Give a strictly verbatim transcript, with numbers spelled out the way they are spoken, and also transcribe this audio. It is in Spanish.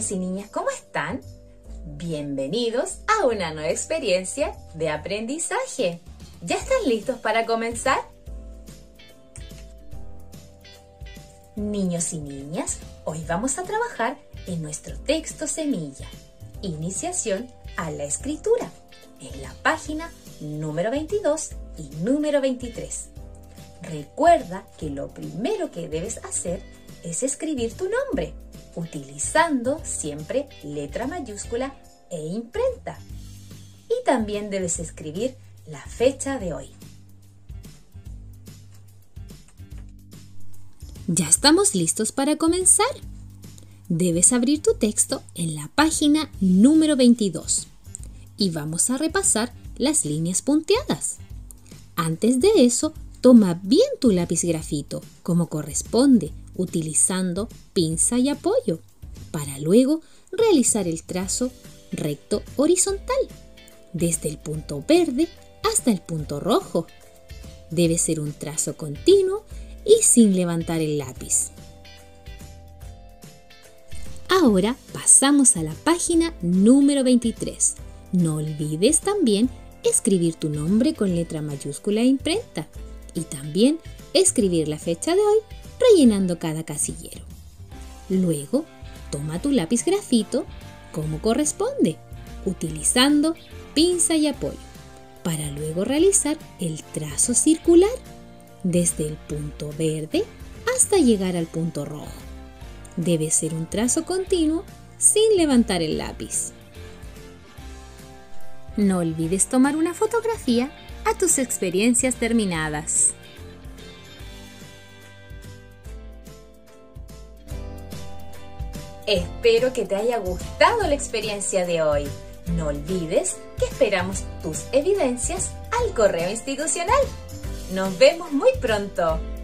Niños y niñas, ¿cómo están? Bienvenidos a una nueva experiencia de aprendizaje. ¿Ya están listos para comenzar? Niños y niñas, hoy vamos a trabajar en nuestro texto semilla, Iniciación a la Escritura, en la página número veintidós y número veintitrés. Recuerda que lo primero que debes hacer es escribir tu nombre, utilizando siempre letra mayúscula e imprenta. Y también debes escribir la fecha de hoy. Ya estamos listos para comenzar. Debes abrir tu texto en la página número veintidós y vamos a repasar las líneas punteadas. Antes de eso, toma bien tu lápiz grafito como corresponde, utilizando pinza y apoyo, para luego realizar el trazo recto horizontal, desde el punto verde hasta el punto rojo. Debe ser un trazo continuo y sin levantar el lápiz. Ahora pasamos a la página número veintitrés. No olvides también escribir tu nombre con letra mayúscula e imprenta y también escribir la fecha de hoy rellenando cada casillero. Luego, toma tu lápiz grafito como corresponde, utilizando pinza y apoyo, para luego realizar el trazo circular desde el punto verde hasta llegar al punto rojo. Debe ser un trazo continuo sin levantar el lápiz. No olvides tomar una fotografía a tus experiencias terminadas. Espero que te haya gustado la experiencia de hoy. No olvides que esperamos tus evidencias al correo institucional. Nos vemos muy pronto.